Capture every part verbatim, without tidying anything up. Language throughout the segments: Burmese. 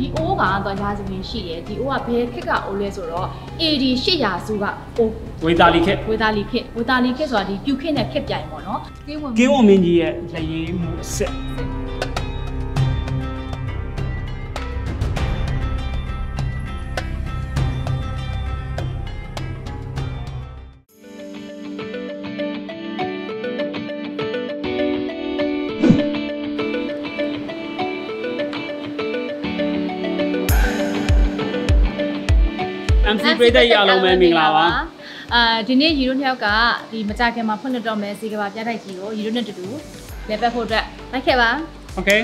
ဒီအိုးကတော့ရာဇဝင်ရှိတယ်ဒီအိုးကဘယ်ခက်ကအိုးလဲဆိုတော့ A D ရှစ်ရာစုကအိုးဝေတာလီခက်ဝေတာလီခက်ဝေတာလီခက်ဆိုတာဒီပြူခက်နဲ့ခက်ပြိုင်ပေါ့နော်ကင်းဝင်ကင်းဝင်မင်းကြီးရဲ့လက်ရည်မှုအစစ်M C ပြည်သက်ရအောင်ပဲမင်္ဂလာပါအာဒီနေ့ရီတို့နှစ်ယောက်ကဒီမကြခင်မှာဖွင့်လှစ်တော့မယ်စီကဘာပြတိုက်ကြီးကိုရီတို့နဲ့တူတူလေပတ်ဖို့အတွက်လိုက်ခဲ့ပါ Okay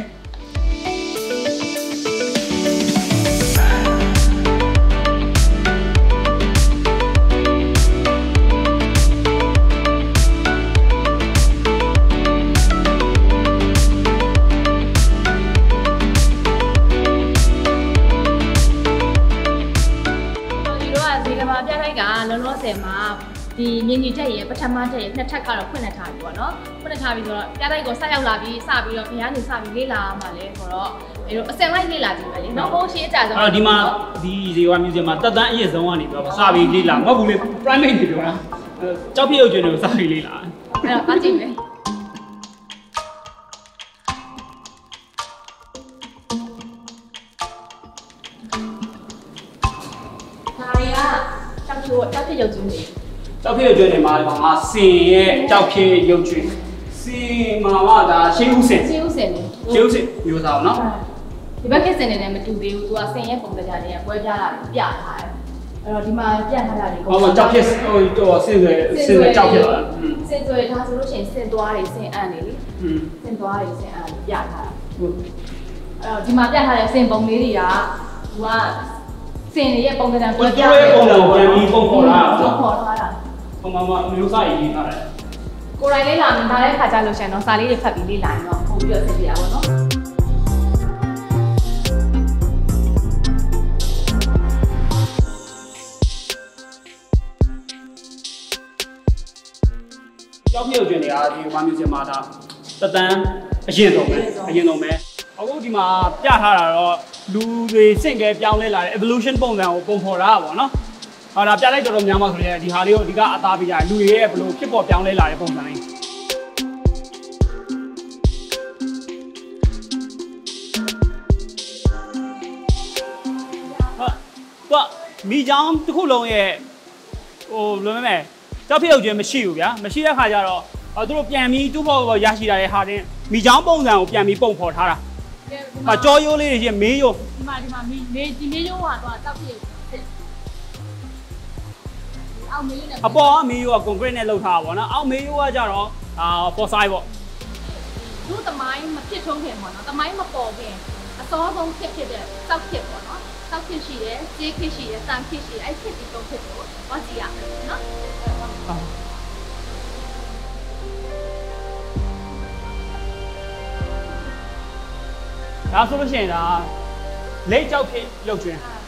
လောလောဆယ်မှာဒီမြင်းကြီးတက်ရဲ့ပထမတက်ရဲ့နှစ်ထပ်ကတော့ဖွင့်နေထားပြီပေါ့နော်ဖွင့်နေထားပြီဆိုတော့ပြတိုက်ကိုဆက်ရောက်လာပြီးစပြီးတော့ဘယ်ကနေစပြီးလေ့လာမှလဲဆိုတော့အဲလိုအစင်လိုက်လေ့လာကြည့်မယ်လေနော်ဟိုရှေ့အကြဆုံးအဲ့တော့ဒီမှာဒီဇေဝမြူဇီယံမှာတက်တန်းအရေးဆုံးကနေပြီးတော့စပြီးလေ့လာမဟုတ်ဘူးလေ private တွေပြောတာကြောက်ဖြစ်ရုပ်ကျွန်းတွေကိုစပြီးလေ့လာအဲ့တော့အကြည့်မယ်ဒါရီကကြောက်ဖြိုးကြောက်ဖြစ်ရုပ်ကျွန်းတွေကြောက်ဖြစ်ရုပ်ကျွန်းတွေမှာဒီမှာစင်ရဲ့ကြောက်ဖြစ်ရုပ်ကျွန်းစင်မှာကဒါရှင်းဦးစင်ရှင်းဦးစင်လေရှင်းဦးစင်မျိုးသားပေါ့နော်ဒီဘက်ကစင်နေတယ်မတူသေးဘူးသူကစင်ရဲ့ပုံစံကြတွေကပွဲပြားတာပြထားတယ်အဲ့တော့ဒီမှာပြထားတာတွေဟောကြောက်ဖြစ်ဟိုတော့စင်တွေစင်တွေကြောက်ဖြစ်လာစင်တွေဒါဆိုလို့ရှိရင်စင်သွားတွေစင်အံ့နေလေစင်သွားတွေစင်အံ့ပြထားတာဟုတ်အဲ့တော့ဒီမှာပြထားတဲ့စင်ပုံလေးတွေကသူကစင်ရဲ့ပုံစံပွဲပြားတဲ့ပုံစံကိုပြန်ပြီးပုံဖော်လာပုံဖော်ထားတာဟိုမှာမှာမျိုးစားရေးထားတယ်ကိုယ်တိုင်လေးလာမြင်ထားတဲ့ခါကြလို့ရှိရင်တော့စာလေးတွေဖတ်ပြီးလေးလာရင်တော့ပုံပြီးတော့သိပြရပါတော့ကြောက်မြုပ်ကျွန်းတွေကဒီဝါမျိုးစင်မှာဒါတတန်းအရင်ဆုံးပဲအရင်ဆုံးပဲအခုဒီမှာပြထားတာတော့လူတွေစင့်ကဲပြောင်းလဲလာတဲ့ evolution ပုံစံကိုပုံဖော်တာပေါ့နော်ဟောဒါပြလိုက်တော်တော်များများဆိုရင်ဒီဟာလေးကိုအဓိကအသားပေးကြလူတွေရဲ့ဘလို့ဖြစ်ပေါ်ပြောင်းလဲလာတဲ့ပုံစံလေးဟာတော့မိချောင်းတစ်ခုလုံးရဲ့ဟိုဘယ်လိုမလဲကြောက်ဖြစ်ရုပ်ကျွန်းမရှိဘူးဗျာမရှိတဲ့ခါကျတော့သူတို့ပြန်ပြီးတူဖို့ရရှိတာရဲ့ဟာတင်မိချောင်းပုံစံကိုပြန်ပြီးပုံဖော်ထားတာအကြောရိုးလေးတွေချင်းမေးရိုးဒီမှာဒီမှာမေးနေဒီမေးရိုးကတော့တောက်ဖြစ်အောက်မေးရိုးနဲ့အပေါ်ကမေးရိုးက concrete နဲ့လုပ်ထားတာပေါ့နော်အောက်မေးရိုးကကြတော့အာ fossil ပေါ့သူ့တမိုင်းမဖြစ်ထုံးခင်ပေါ့နော်တမိုင်းမပေါ်ခင်အစောဆုံးဖြစ်ဖြစ်တဲ့တောက်ဖြစ်ပေါ့နော်တောက်ဖြစ်ရှိတယ်ကြေးဖြစ်ရှိတယ်တန်ဖြစ်ရှိတယ်အဲ့ဖြစ်ဒီသုံးဖြစ်ကိုဟောကြည့်ရမယ်နော်ဒါဆိုလို့ရှိရင်ဒါလိတ်ကြောက်ဖြစ်ရုပ်ကျွန်းဟာ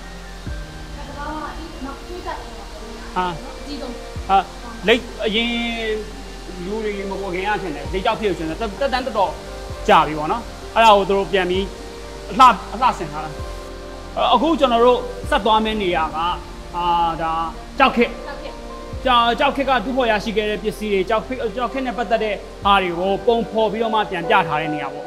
ဟာလိတ်အရင်လူတွေမပေါ်ခင်ရထင်တယ်လိတ်ကြောက်ဖြစ်ရုပ်ကျွန်းတက်တန်းတော်တော်ကြာပြီပေါ့နော်အဲ့ဒါကိုသူတို့ပြန်ပြီးအလှအလှဆင်ထားတာအခုကျွန်တော်တို့ဆက်သွားမယ့်နေရာကအာဒါကြောက်ခစ်ကြောက်ကြောက်ခစ်ကတူဖို့ရရှိခဲ့တဲ့ပစ္စည်းတွေကြောက်ခစ်ကြောက်ခစ်နဲ့ပတ်သက်တဲ့ဟာတွေကိုပုံဖော်ပြီးတော့မှပြန်ပြထားတဲ့နေရာပေါ့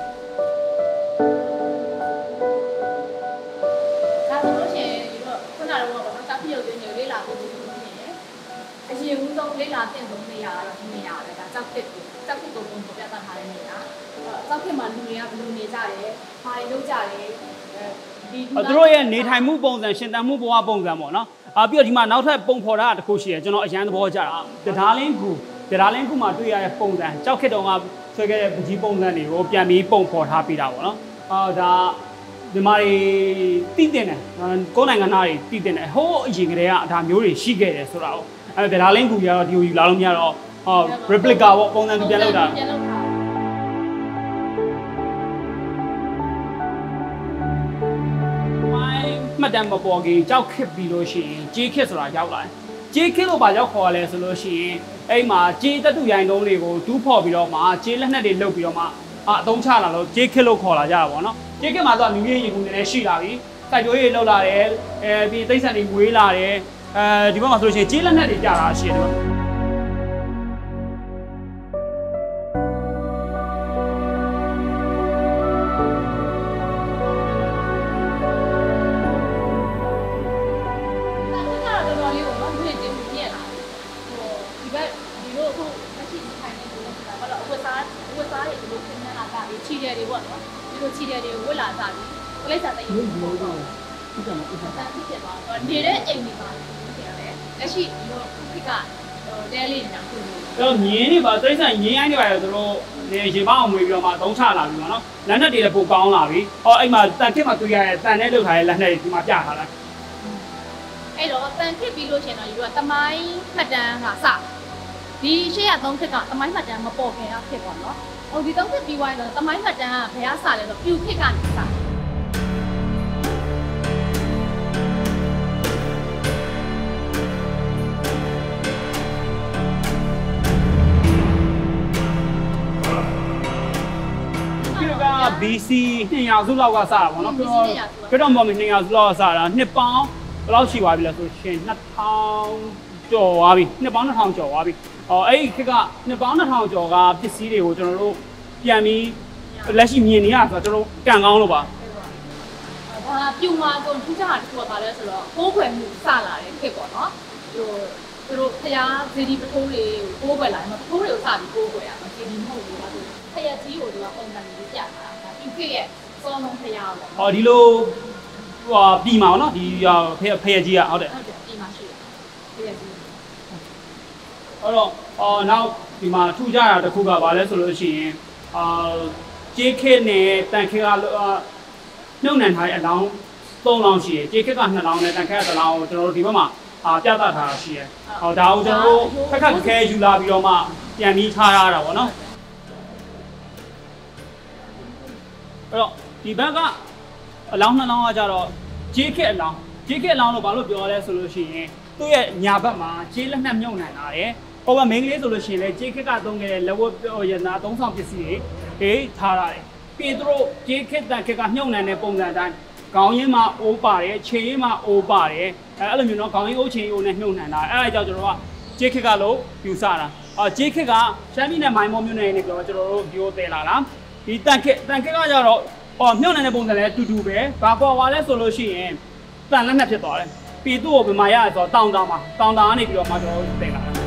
အရင်ဦးဆုံးလေးလာတင်ဆုံးနေရတော့ဒီနေရာပဲဒါကြောက်ဖြစ်ကိုကြောက်ဖြစ်ကိုပုံပေါ်ပြသထားတဲ့နေရာကြောက်ဖြစ်မှာလူတွေကဘယ်လိုနေကြတယ်ဘာတွေလုပ်ကြလဲဒီသူတို့ရဲ့နေထိုင်မှုပုံစံရှင်သန်မှုဘဝပုံစံပေါ့နော်အာပြီးတော့ဒီမှာနောက်ထပ်ပုံဖော်တာတခုရှိတယ်ကျွန်တော်အရန်သဘောကျတာတရားလင်းကူတရားလင်းကူမှာတွေ့ရတဲ့ပုံစံကြောက်ခစ်တော်ကဆွဲခဲ့တဲ့ပကြီးပုံစံတွေကိုပြန်ပြီးပုံဖော်ထားပေးတာပေါ့နော်အာဒါဒီမှာတွေတည်တင်တယ်ကိုယ်နိုင်ငံသားတွေတည်တင်တယ်ဟိုးအရင်ကတည်းကဒါမျိုးတွေရှိခဲ့တယ်ဆိုတာကိုအဲ့ဒါလင်းကူကြီးကတော့ဒီကိုယူလာလို့မရတော့ဟော replica ပေါ့ပုံစံသူပြန်လုပ်တာမိုင်းမှတ်တမ်းမပေါ်ကြီးကြောက်ခစ်ပြီးလို့ရှိရင်ကြေးခစ်ဆိုတာရောက်လာတယ်ကြေးခစ်လို့ပါရောက်ခေါ်ရလဲဆိုလို့ရှိရင်အဲ့မှာကြေးတတုရိုင်းတုံးတွေကိုတူးဖော်ပြီးတော့မှကြေးလက်နက်တွေလုပ်ပြီးတော့မှအသုံးချလာလို့ကြေးခစ်လို့ခေါ်လာကြတာပေါ့နော်ကြေးခစ်မှာတော့လူကြီးရေကူနေလည်းရှိလာပြီစိုက်ပျိုးရေးလောက်လာတယ်အဲပြီးတိတ်ဆန်တွေဝေးလာတယ်အဲဒီဘက်မှာဆိုလို့ရှိရင်ကျေးလက်နက်တွေကြာတာရှိတယ်ချီတယ်တွေပေါ့နော်ဒီလိုချီတယ်တွေဝတ်လာစားပြီးကလေးစားတဲ့ရေပေါ့ပေါ့ဒီကမှာဥစ္စာတာဖြစ်သွားတော့နေတဲ့အိမ်တွေမှာဖြစ်ရတယ်လက်ရှိဒီလိုခစ်ကတဲလေးညာခုလို့အဲ့တော့မြင်းတွေပါတိရစ္ဆာန်ရင်းရိုင်းတွေပါတော့သူတို့ရေပေါင်းအောင်မွေးပြီးတော့မှသုံးချလာပြီပေါ့နော်လက်နက်တွေလည်းပိုကောင်းလာပြီဟောအဲ့မှာတန်ခစ်မှာတွေ့ရတဲ့တန်နဲ့လောက်ထားတဲ့လက်နက်တွေဒီမှာပြထားတာအဲ့တော့တန်ခစ်ပြီးလို့ရှင်တော့ဒီလိုကတမိုင်းမှတ်တမ်းကစဒီရှေ့ရသုံးခစ်ကတမိုင်းမှတ်တမ်းမပေါ်ခင်အဖြစ်ပေါ့နော်ဟိုဒီသုံးခစ်ပြီးွားရင်တော့တမိုင်းမှတ်တမ်းကဘယ်ကစလဲဆိုပြူခစ်ကနေစ B C နှစ်ရာစုလောက်ကစတာပေါ့နော်ပြတော့မော်မီနှစ်ရာစုလောက်ကစတာနှစ်ပေါင်းဘယ်လောက်ရှိသွားပြီလဲဆိုရှင်နှစ်ထောင်ကျော်သွားပြီနှစ်ပေါင်းနှစ်ထောင်ကျော်သွားပြီအော်အဲ့ဒီခက်ကနှစ်ပေါင်းနှစ်ထောင်ကျော်ကပစ္စည်းတွေကိုကျွန်တော်တို့ပြန်ပြီးလက်ရှိမြင်နေရဆိုတော့ကျွန်တော်ကန်ကောင်းလို့ပါဒါပြုံမှာကုန်ထူးခြားတာတစ်ခုပါလဲဆိုတော့ကိုးခွေမှုစလာတဲ့ခက်ပေါ့နော်ဟိုသူတို့ဖျားဇီဒီပထိုးတွေကိုးခွေလာတယ်ပထိုးတွေကိုစပြီးကိုးခွေရမှာဇီဒီမဟုတ်ဘူးလားဆိုဖျားကြီးကိုသူကပုံစံလေးပြတာပြုခက်ရဲ့စောလုံးဖျားပေါ့ဟောဒီလိုဟိုပြီမှာနော်ဒီဖျားဖျားကြီးကဟုတ်တယ်ဟုတ်တယ်ပြီမှာရှိတယ်ဖျားကြီးအဲ့တော့အော်နောက်ဒီမှာထူကြတာတစ်ခုကဘာလဲဆိုလို့ရှိရင်အာကျေးခက်နဲ့တန်ခက်ကနှုတ်နှံထားတဲ့အလောင်းသုံးလောင်းရှိတယ်ကျေးခက်ကနှစ်လောင်းနဲ့တန်ခက်ကတစ်လောင်းကိုကျွန်တော်တို့ဒီဘက်မှာအာပြသထားတာရှိတယ်ဟောဒါကိုကျွန်တော်တို့ခက်ခက်ခဲယူလာပြီးတော့မှပြန်ပြီးထားရတာပေါ့နော်အဲ့တော့ဒီဘက်ကအလောင်းနှစ်လောင်းကကြတော့ကျေးခက်အလောင်းကျေးခက်အလောင်းလို့ဘာလို့ပြောလဲဆိုလို့ရှိရင်သူ့ရဲ့ညာဘက်မှာကျေးလက်နှက်မြုပ်နှံလာတယ်ဟိုကမင်းကလေးဆိုလို့ရှိရင်လည်းကျေးခက်ကသုံးခဲ့တဲ့လက်ဝတ်ရနာသုံးဆောင်ပစ္စည်းတွေဟေးထားရတယ်ပြီးသူတို့ကျေးခက်တန်ခက်ကမြုပ်နှံတဲ့ပုံစံတိုင်းခေါင်းရင်းမှာအိုးပါတယ်ခြေရင်းမှာအိုးပါတယ်အဲအဲ့လိုမျိုးနော်ခေါင်းရင်းအိုးခြေအိုးနဲ့မြုပ်နှံတာအဲ့ဒါကြောင့်ကျွန်တော်ကကျေးခက်ကလို့ယူဆတာအော်ကျေးခက်ကရှမ်းပြည်နယ်မိုင်းမော်မြို့နယ်နေပြီးတော့ကျွန်တော်တို့ဒီကိုတည်လာတာဒီတန်ခက်တန်ခက်ကကြတော့အော်မြုပ်နှံတဲ့ပုံစံလည်းတူတူပဲဘာကွာကွာလဲဆိုလို့ရှိရင်တန်လက်နဲ့ဖြစ်သွားတယ်ပြီးသူ့ကိုဘယ်မှာရလဲဆိုတော့တောင်တောင်မှာတောင်တောင်ကနေပြီးတော့မှကျွန်တော်တို့တည်လာတာ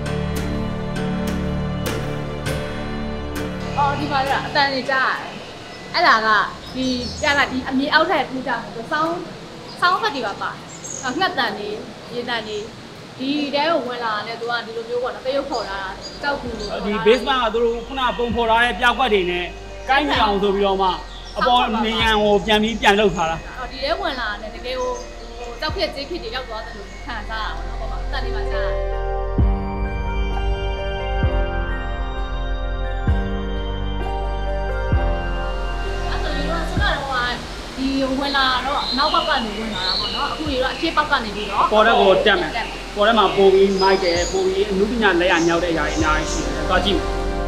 အော်ဒီမှာကအတန်နေကြရတယ်အဲ့ဒါကဒီပြတာဒီအမြေအောက်ထက်ထူးကြတယ်ဆောင်းဆောင်းဖက်တွေပါပါငှက်တန်နေရေတန်နေဒီတဲကိုဝင်လာတယ်သူကဒီလိုမျိုးပေါ့နော်တရုပ်ခေါ်တာကြောက်ကူလို့ဒီ basement ကသူတို့ခုနပုံဖော်ထားတဲ့ပြကွက်တွေနဲ့ကိုင်းနေအောင်ဆိုပြီးတော့မှအပေါ်နေရန်ကိုပြန်ပြီးပြန်လုပ်ထားတာအော်ဒီတဲဝင်လာတယ်တကယ်ကိုဟိုကြောက်ခက်ကြေးခက်တွေရောက်သွားတယ်လို့ခံစားရအောင်နော်ပေါ့ပါတန်နေပါကြားဒီဝင်လာတော့နောက်ဘက်ကနေဝင်လာတာပေါ့နော်အခုတွေတော့အရှေ့ဘက်ကနေပြီးတော့ပေါ်တဲ့ကိုတက်မယ်ပေါ်ထဲမှာပို့ပြီးမိုက်တယ်ပို့ပြီးအနုပညာလက်ရညောက်တဲ့အရာတွေအများကြီးရှိတယ်သွားကြည့်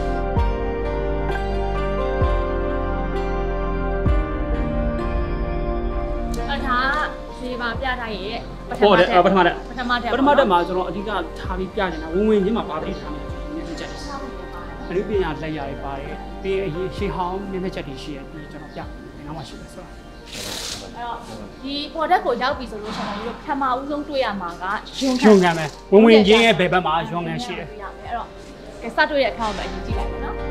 အဲ့ဒါဒီပါပြထားရဲ့ပထမတက်ပထမတက်ပထမတက်ပထမတက်မှာကျွန်တော်အဓိကထားပြီးပြနေတာဝင်ဝင်ချင်းမှာပါပြီးထားနေတယ်နည်းနည်းချက်အနုပညာလက်ရတွေပါတယ်ပြီးအရေးရှေးဟောင်းနည်းနည်းချက်တွေရှိတယ်ပြီးကျွန်တော်ပြနေနောက်မှရှိတယ်ဆိုတော့အဲ့တော့ဒီပေါ်တက်ကိုရောက်ပြီဆိုလို့ဆိုတော့ဒီလိုပထမဦးဆုံးတွေ့ရမှာကယွန်ခံယွန်ခံပဲဝင်ဝင်ချင်းရဲ့ဘယ်ဘက်မှာယွန်ခံရှိတယ်အဲ့တော့ကဲစတွေ့တဲ့အခါမှာအရင်ကြည့်လိုက်ပါနော်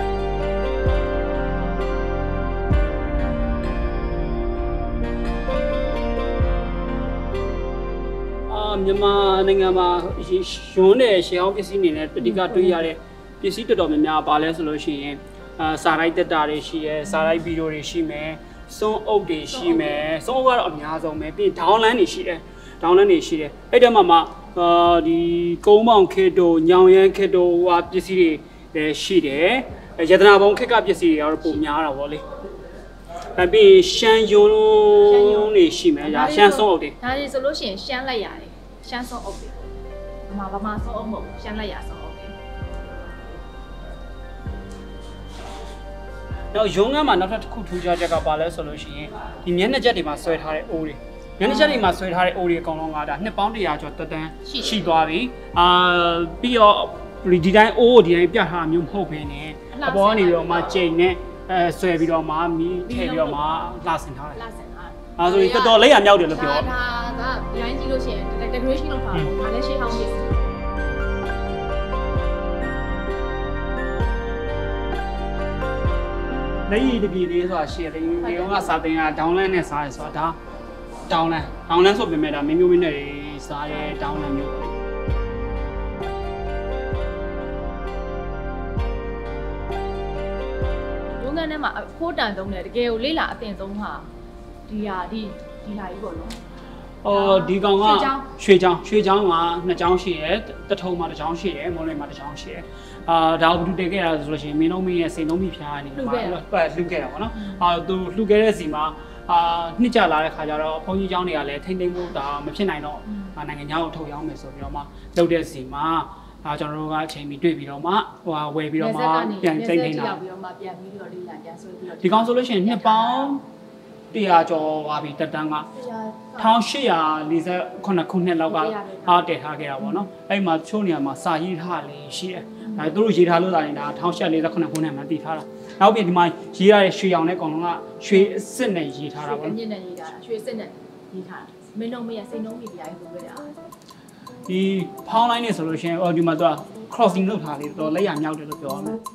အာမြန်မာနိုင်ငံမှာယွန်တဲ့ရှေးဟောင်းပစ္စည်းတွေနဲ့အဓိကတွေ့ရတဲ့ပစ္စည်းတော်တော်များများပါလဲဆိုလို့ရှိရင်အာစာရိုက်တက်တာတွေရှိရဲစာရိုက်ဗီဒီယိုတွေရှိမယ်စွန်းအုပ်တွေရှိမယ်စွန်းအုပ်ကတော့အများဆုံးပဲပြီးဒေါင်းလန်းတွေရှိတယ်ဒေါင်းလန်းတွေရှိတယ်အဲ့တည်းမှာမှအာဒီကုန်းမောင်ခေတိုညောင်ရမ်းခေတိုဟာပစ္စည်းတွေလည်းရှိတယ်ရတနာဘုံခက်ကပစ္စည်းတွေကတော့ပုံများတာပေါ့လေအဲ့ပြီးရှမ်းယွန်းတွေရှိမယ်ဒါရှမ်းစွန်းအုပ်တွေဒါတွေဆိုလို့ရှိရင်ရှမ်းလက်ရတယ်ရှမ်းစွန်းအုပ်တွေဗမာဗမာစွန်းအုပ်မဟုတ်ရှမ်းလက်ရစွန်းဒနောက်ရုံးကမှနောက်ထပ်တစ်ခုထူးခြားချက်ကပါလဲဆိုလို့ရှိရင်ဒီမျက်နှာချက်တွေမှာဆွဲထားတဲ့အိုးတွေမျက်နှာချက်တွေမှာဆွဲထားတဲ့အိုးတွေအကောင်လုံးကဒါနှစ်ပေါင်းတရာကျော်တက်တန်းရှိသွားပြီအာပြီးတော့ဒီတိုင်းအိုးဒီတိုင်းပြထားမျိုးမဟုတ်ဘဲနဲ့အပေါ်ကနေပြီးတော့မှချိန်နဲ့အဲဆွဲပြီးတော့မှမီးထည့်ပြီးတော့မှလှဆင်ထားတယ်လှဆင်ထားတယ်အဲဆိုရင်တော်တော်လေးရမြောက်တယ်လို့ပြောဒါဒါဒီတိုင်းကြည့်လို့ရှိရင် decoration လုပ်ထားတာဒါလည်းရှေးဟောင်းဖြစ်လက်ရည်တပြေလေးဆိုတာရှေ့တယ်ဒီကောင်ကစာတင်က downland နဲ့စားရဆိုတာဒါ downland downland ဆိုပြင်မဲ့ဒါမင်းမျိုးမင်းနဲ့စားရဲ downland မျိုးပဲရုံးခန်းထဲမှာအဖိုးတန်ဆုံးတယ်တကယ်ကိုလေးလာအတင်ဆုံးဟာဒီဟာဒီဒီဟာကြီးပေါ့နော်အော်ဒီကောင်ကရွှေချောင်းရွှေချောင်းကနှစ်ချောင်းရှိတယ်တထုံမှာတစ်ချောင်းရှိတယ်မော်လင်မှာတစ်ချောင်းရှိတယ်အာဒါကိုဘယ်သူတည်ခဲ့တာဆိုလို့ရှိရင်မင်းတို့မင်းရဲ့စိန်လုံးမိဖျားနေမှာပတ်လှုပ်ခဲ့တာပေါ့နော်အာသူလှုပ်ခဲ့တဲ့စီမှာအာနှစ်ကြလာတဲ့ခါကျတော့ဘုန်းကြီးเจ้าတွေကလည်းထိမ့်သိမ့်ဖို့ဒါမဖြစ်နိုင်တော့နိုင်ငံခြားကိုထုတ်ရောင်းမယ်ဆိုပြီးတော့မှလုပ်တဲ့စီမှာအာကျွန်တော်တို့ကအချိန်မီတွေ့ပြီးတော့မှဟိုဟာဝယ်ပြီးတော့မှပြန်သိမ့်သိမ့်တာပြီးတော့မှပြန်ပြီးတော့လေးလာပြန်ဆွဲပြီးတော့ဒီကောင်ဆိုလို့ရှိရင်နှစ်ပေါင်းတရာကျော်ပါပြီတက်တန်းကတစ်ထောင်ရှစ်ရာလေးဆယ်ခုနှစ်လောက်ကအားတည်ထားခဲ့တာပေါ့နော်အဲ့မှာချိုးနေရာမှာစာရေးထားလေးရှိတယ်အဲသူတို့ရေးထားလို့တာနေတာတစ်ထောင်ရှစ်ရာလေးဆယ်ခုနှစ်ခုနှစ်မှာတည်ထားတာနောက်ပြီးဒီမှာရေးရတဲ့ရွှေရောင်နဲ့ကောင်လုံးကရွှေအစ်စ်နဲ့ရေးထားတာပေါ့နော်ညစ်နဲ့ရေးထားတာရွှေအစ်စ်နဲ့ရေးထားတာမင်းလုံးမရစိန်လုံးမိတရားကြီးပို့ခဲ့တာဒီဖောင်းလိုင်းနေဆိုလို့ရှိရင်အော်ဒီမှာသူက crossing လုပ်ထားလေးတော့လက်ရမြောက်တယ်လို့ပြောရမယ်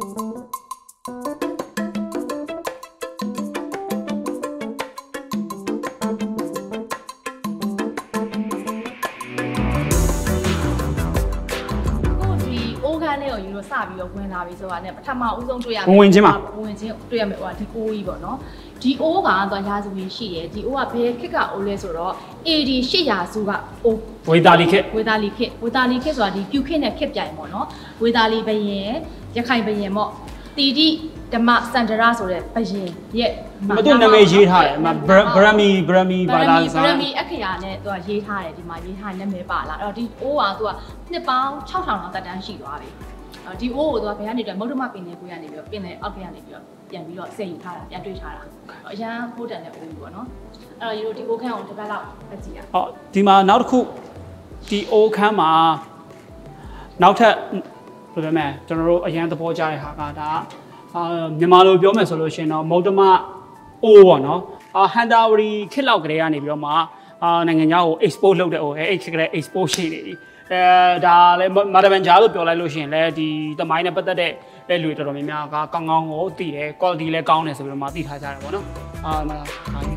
စပြီးတော့ဝင်လာပြီဆိုတာနဲ့ပထမဦးဆုံးတွေ့ရမယ်ဝင်ချင်းပါဝင်ချင်းတွေ့ရမယ်ဟိုဒီအိုးကြီးပေါ့နော်ဒီအိုးကတော့ရာစုကြီးရှိတယ်ဒီအိုးကဘယ်ခက်ကအိုးလဲဆိုတော့ အေ ဒီ ရှစ်ရာစုကအိုးဝေသာလီခက်ဝေသာလီခက်ဝေသာလီခက်ဆိုတာဒီပြူခက်နဲ့ခက်ပြိုင်ပေါ့နော်ဝေသာလီဘရင်ရခိုင်ဘရင်ပေါ့တီတိဓမ္မစန္ဒရာဆိုတဲ့ဘရင်ရဲ့မတူနာမည်ရေးထားတယ်အမဗရမီဗရမီဘာသာစာဗရမီအခရာနဲ့သူကရေးထားတယ်ဒီမှာရေးထားနာမည်ပါလာအဲ့တော့ဒီအိုးကသူကနှစ်ပေါင်းခြောက်ထောင်လောက်တက်တန်းရှိသွားပြီဒီအိုးကိုသူကဘယ်ကနေတော့မုဒ္ဓမပင်တွေကိုရနေပြီးတော့ပင်လေအောက်ကနေပြီးတော့ပြန်ပြီးတော့ဆက်ယူထားတာပြန်တွေးထားတာအရန်ဖိုးတန်တဲ့အိုးပေါ့နော်အဲ့တော့ဒီအိုးခန်းကိုတစ်ပတ်လောက်ပတ်ကြည့်ရအောင်ဟောဒီမှာနောက်တစ်ခုဒီအိုးခန်းမှာနောက်ထပ်ဘယ်လိုလဲကျွန်တော်တို့အရန်သဘောကျတဲ့ဟာကဒါအာမြန်မာလိုပြောမယ်ဆိုလို့ရှိရင်တော့မုဒ္ဓမအိုးပေါ့နော်အာဟန်တာဝရီခစ်လောက်ကလေးကနေပြီးတော့မှအာနိုင်ငံခြားကို export လုပ်တဲ့အိုးအဲအဲ့ခက်ကလေး export ရှိနေပြီအဲဒါလည်းမာဒဗန်ဂျာလို့ပြောလိုက်လို့ရှိရင်လည်းဒီသမိုင်းနဲ့ပတ်သက်တဲ့အဲ့လူတွေတော်တော်များများကကောင်းကောင်းကိုသိတယ် quality လည်းကောင်းတယ်ဆိုပြီးတော့မှသိထားကြတယ်ပေါ့နော်အာမလား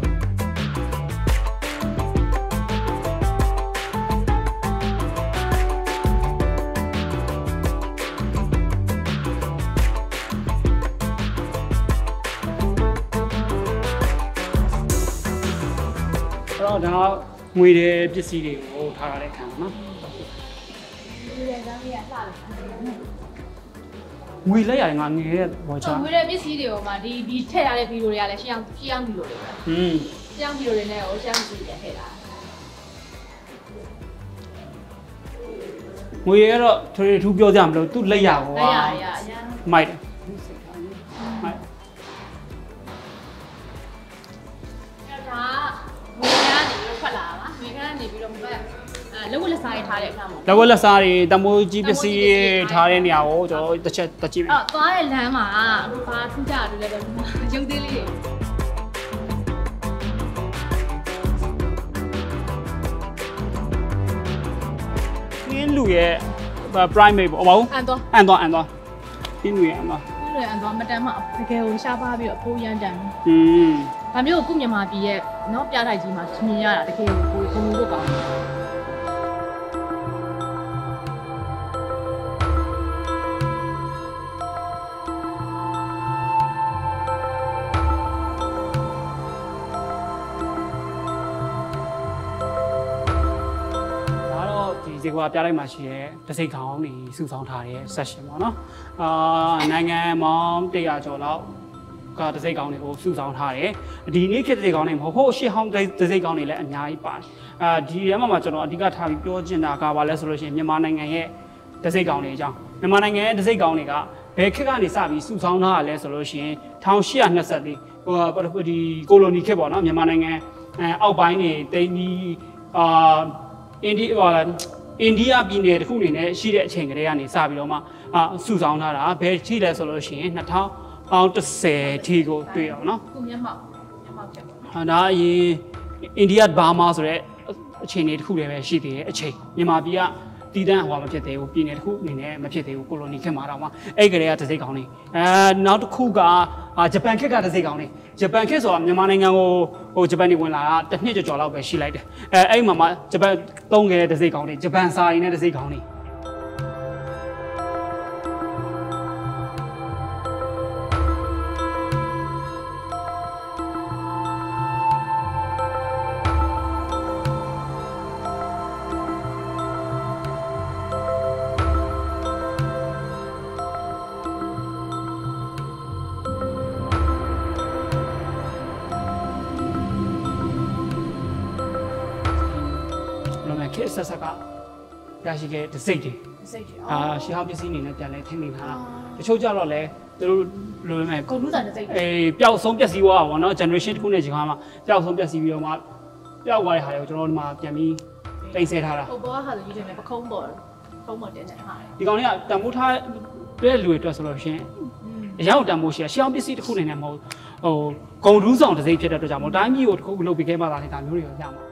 အဲ့တော့ဒါငွေတွေပစ္စည်းတွေကိုထားရတဲ့ခံပါနော်ငွေလက်ရငါငွေရဲ့ဘောချာငွေရဲ့ပစ္စည်းတွေပေါ်မှာဒီဒီထည့်ရတဲ့ဗီဒီယိုတွေကလည်းရှင်းအောင်ရှင်းအောင်ဗီဒီယိုတွေပဲอืมရှင်းအောင်ဗီဒီယိုတွေနဲ့ဟိုရှင်းအောင်ဗီဒီယိုတွေထည့်တာငွေရတော့ထရီထူးပြောကြမလို့သူ့လက်ရကောလက်ရရအရန်မိုက်တယ်မိုက်ဒါငွေကနေပြီးထွက်လာတာငွေကနေပြီးတော့မပတ်လက်ဝက်လက်စားတွေထားတဲ့အခါမှာလက်ဝက်လက်စားတွေတမိုးကြီးပစ္စည်းထားတဲ့နေရာကိုကျွန်တော်တစ်ချက်တက်ကြည့်မယ်အော်သွားတဲ့လမ်းမှာဘာထူးကြတယ်လဲတော့ရုပ်သေးလေးတွေင်းလူရဲ့ primate ပေါ့ဘာလို့အန်သွားအန်သွားအန်သွားဒီလူရဲ့အန်သွားဒီလူရဲ့အန်သွားမတန်းမှတကယ်ကိုရှားပါပြီးတော့အဖိုးရမ်းတန်อืมဒါမျိုးကိုကုမြန်မာပြည်ရဲ့เนาะပြတိုက်ကြီးမှာမြင်ရတာတကယ်ကိုကိုကိုလို့ကောင်းတယ်ဒီကွာပြလိုက်မှရှိရဲတစိတ်ခေါင်းနေစုဆောင်ထားတဲ့ session ပေါ့နော်အာနိုင်ငံမောင်းတရာကျော်လောက်ကတစိတ်ခေါင်းတွေကိုစုဆောင်ထားတယ်ဒီနေ့ခေတ်တစိတ်ခေါင်းတွေမဟုတ်ဟုတ်ရှေ့ဟောင်းတစိတ်ခေါင်းတွေလည်းအများကြီးပါတယ်အာဒီထဲမှာကျွန်တော်အဓိကထားပြီးပြောချင်တာကဘာလဲဆိုလို့ရှိရင်မြန်မာနိုင်ငံရဲ့တစိတ်ခေါင်းတွေအကြောင်းမြန်မာနိုင်ငံရဲ့တစိတ်ခေါင်းတွေကဘယ်ခေတ်ကနေစပြီးစုဆောင်းထားရလဲဆိုလို့ရှိရင်တစ်ထောင်ရှစ်ရာနှစ်ဆယ်လေးဟိုဒီကိုလိုနီခေတ်ပေါ့နော်မြန်မာနိုင်ငံအဲအောက်ပိုင်းနေတိန်းပြီးအာအိန္ဒိဟိုအိန္ဒိယပြည်နယ်တစ်ခုအနေနဲ့ရှိတဲ့အချိန်ကလေးကနေစပြီးတော့မှအာစုဆောင်းထားတာဘယ်ထိလဲဆိုလို့ရှိရင်နှစ်ထောင်တစ်ဆယ်ထိကိုတွေ့အောင်နော်ခုမျက်မှောက်မျက်မှောက်ဖြစ်ပေါ့ဟာဒါအရင်အိန္ဒိယဘာမာဆိုတဲ့အချိန်တွေတစ်ခုတည်းပဲရှိသေးတယ်အချိန်မြန်မာပြည်ကတည်တံ့ဟိုမဖြစ်သေးဘူးပြည်နယ်တစ်ခုအနေနဲ့မဖြစ်သေးဘူးကိုလိုနီခေတ်မှာတော့မှအဲ့ကလေးကတစ်စိတ်ကောင်းနေအဲနောက်တစ်ခုကဂျပန်ခေတ်ကတစ်စိတ်ကောင်းနေဂျပန်ခေတ်ဆိုတာမြန်မာနိုင်ငံကိုဟိုဂျပန်နေဝင်လာတာတစ်နှစ်ကျော်ကျော်လောက်ပဲရှိလိုက်တယ်အဲအဲ့မှာမှဂျပန်သုံးခဲ့တဲ့တစ်စိတ်ကောင်းနေဂျပန်စာရင်းနဲ့တစ်စိတ်ကောင်းနေခေတ်ဆက်ဆက်ကရရှိခဲ့တဲ့စိတ်တွေစိတ်တွေအာရှေးဟောင်းပစ္စည်းအနေနဲ့ပြန်လဲထိမ့်နေထားတာတချို့ကြတော့လဲသူတို့လိုပဲကွန်ပျူတာနဲ့စိတ်အေးပျောက်ဆုံးပျက်စီးသွားတာပေါ့နော် generation တစ်ခုနဲ့ချိန်ခါမှာပျောက်ဆုံးပျက်စီးပြီးတော့မှပျောက်သွားတဲ့ဟာတွေကိုကျွန်တော်တို့ဒီမှာပြန်ပြီးတင်ဆက်ထားတာဟိုဘောဟာဆိုယူတယ်ပခုံးပေါ်ခုံးပေါ်တင်နေတာဒီကောင်လေးကတန်ဖိုးထားတဲ့လူတွေအတွက်ဆိုလို့ရှိရင်အရောက်တန်ဖိုးရှိရရှေးဟောင်းပစ္စည်းတစ်ခုအနေနဲ့မဟုတ်ဟိုဂုံရူးဆောင်တစ်စိတ်ဖြစ်တဲ့အတွက်ကြောင့်မို့တိုင်းပြည်ကိုတစ်ခုလုပ်ပြီးခဲ့မှသာလေဒါမျိုးတွေရမှာ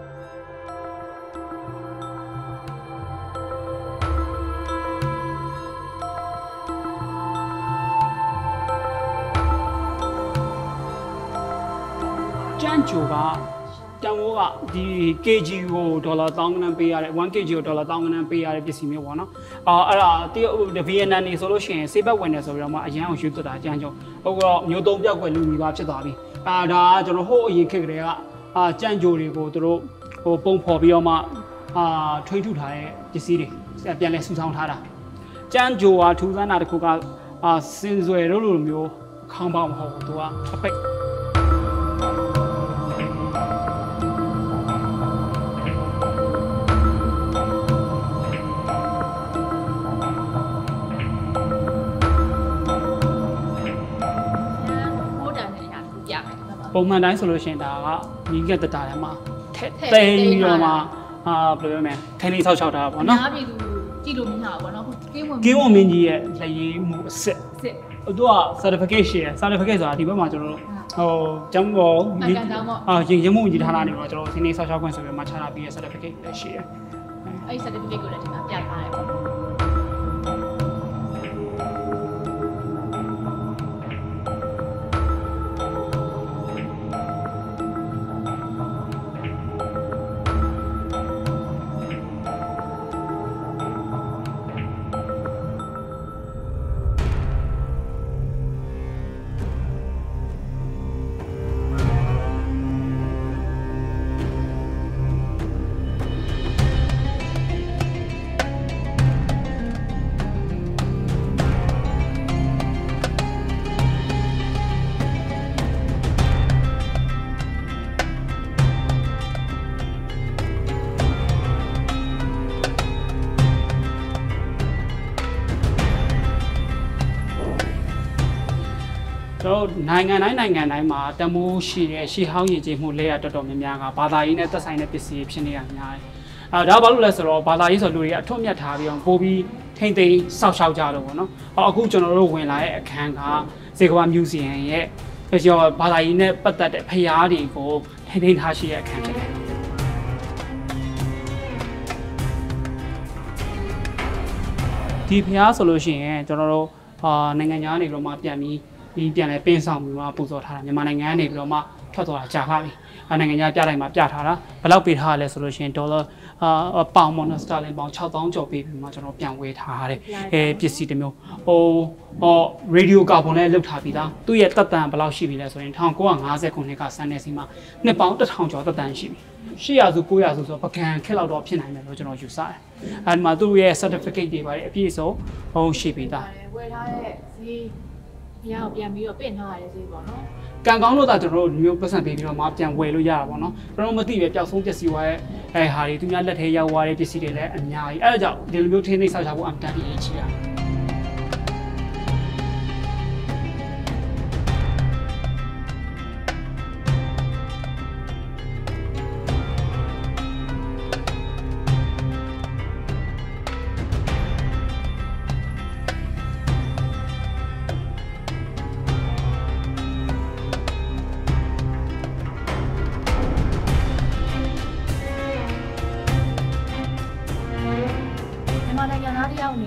ကျန်းချိုကတန်ဖိုးကဒီ kg ကိုဒေါ်လာone thousandပေးရတယ်one kg ကိုဒေါ်လာone thousandပေးရတဲ့ပစ္စည်းမျိုးပေါ့နော်အာအဲ့ဒါတရုတ်ဗီယက်နမ်နေဆိုလို့ရှိရင်စေဘက်ဝင်နေဆိုပြီးတော့မှအရန်အောင်ရွှေ့သွတ်တာကျန်းချိုဟုတ်တော့မျိုးသုံးပြောက်ွယ်လူကြီးပါဖြစ်သွားပြီအာဒါကကျွန်တော်ဟိုးအရင်ခေတ်ကလေးကအာကျန်းချိုတွေကိုသူတို့ဟိုပုံဖော်ပြီးတော့မှအာထွေးထုထားတဲ့ပစ္စည်းတွေပြန်လဲစုဆောင်းထားတာကျန်းချိုကထူးဆန်းတာတစ်ခုကအာစင်စွယ်တို့လိုမျိုးခေါင်းပေါက်မဟုတ်ဘူးသူကအပိတ်ပုံမှန်တိုင်းဆိုလို့ရှိရင်ဒါကညီကတတာထဲမှာထက်သိမ်းပြီးတော့မှအာဘယ်လိုပြောမလဲထိုင်းလေးဆောက်ချောက်ထားတာပေါ့နော်အများပြည်သူကြည့်လို့မရဘူးပေါ့နော်ကင်းဝင်ကင်းဝင်မင်းကြီးရဲ့လက်ရည်မှုအစ်စ်အစ်စ်သူက certification certificate ဆိုတာဒီဘက်မှာကျွန်တော်တို့ဟိုကျောင်းပေါ်အာရင်ရမှုကြီးထားတာနေတော့ကျွန်တော်စင်းလေးဆောက်ချောက်ခွင့်ဆိုပြီးမှချထားပြီးရ certificate လည်းရှိတယ်အဲ့ certificate ကိုလည်းဒီမှာပြထားတယ်ပေါ့ကျွန်တော်နိုင်ငံတိုင်းနိုင်ငံတိုင်းမှာတမိုးရှိတဲ့ရှေးဟောင်းရည်ကြည်မှုလဲရတော်တော်များများကဘာသာရေးနဲ့သက်ဆိုင်တဲ့ပစ္စည်းဖြစ်နေရများတယ်။အဲဒါဘာလို့လဲဆိုတော့ဘာသာရေးဆိုလူတွေအထွတ်အမြတ်ထားပြီးတော့ပို့ပြီးထိမ့်သိမ်းစောက်ရှောက်ကြတော့ဗောနော်။အခုကျွန်တော်တို့ဝင်လာတဲ့အခန်းကစေကဝါမြူဇီယံရဲ့ကျွန်တော်ဘာသာရေးနဲ့ပတ်သက်တဲ့ဖျားတွေကိုထိမ့်သိမ်းထားရှိတဲ့အခန်းဖြစ်တယ်။ဒီဖျားဆိုလို့ရှိရင်ကျွန်တော်တို့အာနိုင်ငံသားတွေတော့မှပြန်ပြီးဒီပြန်လဲပင်းဆောင်ပြီးမှပူဇော်ထားတာမြန်မာနိုင်ငံကနေပြီးတော့မှထွက်သွားတာကြာပါပြီ။နိုင်ငံခြားပြတိုင်းမှာပြထားတာဘယ်လောက်ပေးထားရလဲဆိုလို့ရှိရင်ဒေါ်လာအာပေါင်မော်နော်စတာလင်ပေါင်၆သောင်းကျော်ပေးပြီးမှကျွန်တော်ပြန်ဝယ်ထားရတယ်။အဲပစ္စည်းတစ်မျိုးဟိုဟောရေဒီယိုကာဗွန်လည်းလုတ်ထားပြီးသားသူ့ရဲ့တက်တန်ဘယ်လောက်ရှိပြီလဲဆိုရင်၁၉၅၀ခုနှစ်ကစမ်းတဲ့စီမှာနှစ်ပေါင်းတစ်ထောင်ကျော်တက်တန်ရှိပြီ။၈ရာစု၉ရာစုဆိုပကံခက်လောက်တော့ဖြစ်နိုင်တယ်လို့ကျွန်တော်ယူဆတယ်။အဲဒီမှာသူ့ရဲ့ certificate တွေပါတယ်အပြည့်အစုံဟိုရှိပြီးသား။ဝယ်ထားတဲ့ဈေးရအောင်ပြန်ပြီးတော့ပြင်ထားရတဲ့ဈေးပေါ့နော်ကံကောင်းလို့သာကျွန်တော်တို့မျိုးပတ်စံပေးပြီးတော့မှပြန်ဝယ်လို့ရတာပေါ့နော်ကျွန်တော်မသိပဲပျောက်ဆုံးပစ္စည်းသွားတဲ့အဲဟာတွေသူများလက်ထဲရောက်သွားတဲ့ပစ္စည်းတွေလည်းအများကြီးအဲဒါကြောင့်ဒီလိုမျိုးထင်းနေဆောက်ချဖို့အမှန်တန်ကြီးကြီးတာ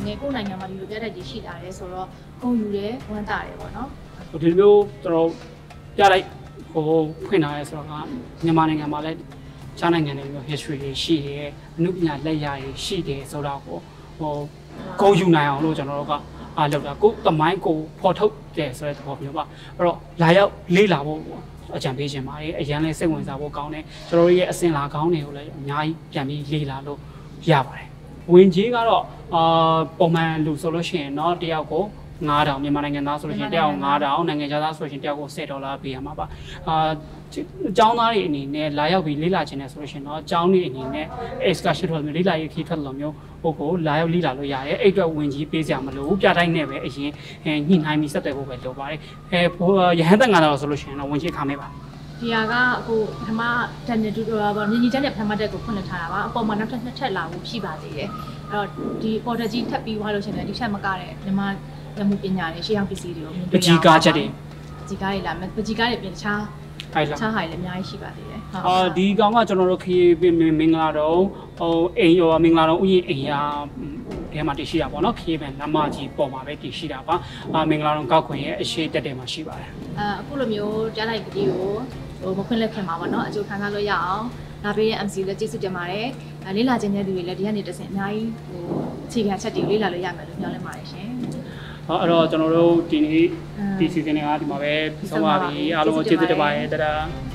နဲ့ကိုယ်နိုင်ငံမှာဒီလိုပြတဲ့ကြီးရှိလာတယ်ဆိုတော့ဂုဏ်ယူတယ်ဝမ်းသာတယ်ပေါ့နော်ဒီလိုမျိုးကျွန်တော်ပြလိုက်ဟိုဖွင့်ထားရဲဆိုတော့ကမြန်မာနိုင်ငံမှာလည်းခြားနိုင်ငံတွေမျိုး history တွေရှိတယ်အမှုပညာလက်ရာတွေရှိတယ်ဆိုတော့ဟိုဟိုဂုဏ်ယူနိုင်အောင်လို့ကျွန်တော်တို့ကအားလုပ်တာကိုသမိုင်းကိုဖော်ထုတ်တယ်ဆိုတဲ့သဘောမျိုးပါအဲ့တော့လာရောက်လေ့လာဖို့အကြံပေးခြင်းပါတယ်အရန်လဲစိတ်ဝင်စားဖို့ကောင်းတယ်ကျွန်တော်တို့ရဲ့အစင်လာကောင်းတွေကိုလည်းအများကြီးပြန်ပြီးလေ့လာလို့ရပါတယ်ဝင်ကြီးကတော့အာပုံမှန်လူဆိုလို့ရှိရင်เนาะတယောက်ကိုငါးထောင်မြန်မာနိုင်ငံသားဆိုလို့ရှိရင်တယောက်ငါးထောင်နိုင်ငံခြားသားဆိုလို့ရှိရင်တယောက်ကိုဆယ်ဒေါ်လာပေးရမှာပါအာအကြောင်းသားတွေအနေနဲ့လာရောက်ပြီးလေ့လာခြင်းနဲ့ဆိုလို့ရှိရင်เนาะအကြောင်းတွေအနေနဲ့ excursion ထွက်မျိုးလေ့လာရေးခီးထွက်လို့မျိုးဟုတ်ကိုလာရောက်လေ့လာလို့ရတယ်အဲ့အတွက်ဝင်ကြီးပေးစရာမလိုဘူးပြတိုင်းနဲ့ပဲအရင်ညှိနှိုင်းပြီးဆက်သွယ်ဖို့ပဲလိုပါတယ်အဲရဟန်းသက်ငါတော်ဆိုလို့ရှိရင်တော့ဝင်ကြီးခါမဲပါဒီဟာကအခုပထမတန်နေတူတော့ဗောမြင်းကြီးတက်နဲ့ပထမတက်ကိုဖွင့်ထားတာပါအပေါ်မှာနောက်ထပ်နှစ်ထပ်လာဖို့ရှိပါသေးတယ်အဲ့တော့ဒီ order ကြီးထပ်ပြီးသွားလို့ရှိရင်ဒီချက်မကတဲ့မြန်မာလက်မှုပညာတွေရှေးဟောင်းပစ္စည်းတွေကိုမြင်တွေ့ရအောင်ပကြီးကားချက်တွေပကြီးကားတွေလာမယ်ပကြီးကားတွေပြင်တခြားတခြားဟာတွေလည်းအများကြီးရှိပါသေးတယ်ဟုတ်အာဒီကောင်ကကျွန်တော်တို့ခေမင်္ဂလာတော့ဟိုအိမ်ရောမင်္ဂလာတော့ဥယျာဉ်အိမ်ရာထဲမှာတည်ရှိတာပေါ့နော်ခေပဲလမ်းမကြီးပေါ်မှာပဲတည်ရှိတာပါအာမင်္ဂလာတော့ကောက်ခွင်ရဲ့အရှိတက်တယ်မှာရှိပါတယ်အာအခုလိုမျိုးကြားလိုက်ပြီးကိုဟိုမခွင့်လက်ခင်ပါပေါ့နော်အကျိုးခံစားလို့ရအောင်လာပေးရဲ့ M C လည်းကျေးဇူးတင်ပါတယ်လေးလာခြင်းတဲ့သူတွေလည်းဒီကနေတစ်ဆင့်အများကြီးဟိုအခြေခံချက်တွေလေးလာလို့ရမယ်လို့ပြောလိုက်ပါတယ်ရှင်ဟုတ်အဲ့တော့ကျွန်တော်တို့ဒီနေ့ဒီ season ကဒီမှာပဲပြီးဆုံးပါပြီအားလုံးကျေးဇူးတင်ပါတယ်တဒါ